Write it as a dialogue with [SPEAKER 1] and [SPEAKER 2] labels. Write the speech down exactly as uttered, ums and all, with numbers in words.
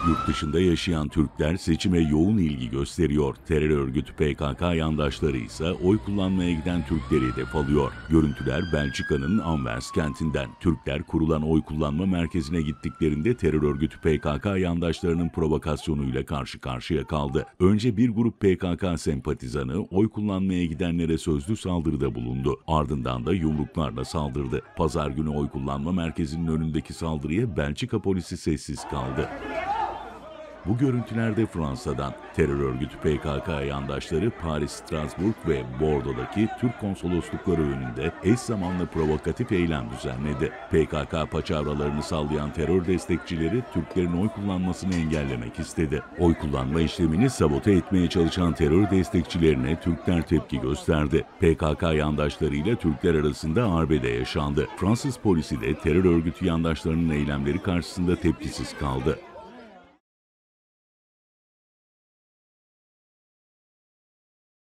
[SPEAKER 1] Yurt dışında yaşayan Türkler seçime yoğun ilgi gösteriyor. Terör örgütü P K K yandaşları ise oy kullanmaya giden Türkleri hedef alıyor. Görüntüler Belçika'nın Anvers kentinden. Türkler kurulan oy kullanma merkezine gittiklerinde terör örgütü P K K yandaşlarının provokasyonuyla karşı karşıya kaldı. Önce bir grup P K K sempatizanı oy kullanmaya gidenlere sözlü saldırıda bulundu. Ardından da yumruklarla saldırdı. Pazar günü oy kullanma merkezinin önündeki saldırıya Belçika polisi sessiz kaldı. Bu görüntülerde Fransa'dan. Terör örgütü P K K yandaşları Paris, Strasbourg ve Bordeaux'daki Türk konsoloslukları önünde eş zamanlı provokatif eylem düzenledi. P K K paçavralarını sallayan terör destekçileri Türklerin oy kullanmasını engellemek istedi. Oy kullanma işlemini sabote etmeye çalışan terör destekçilerine Türkler tepki gösterdi. P K K yandaşlarıyla Türkler arasında arbede yaşandı. Fransız polisi de terör örgütü yandaşlarının eylemleri karşısında tepkisiz kaldı.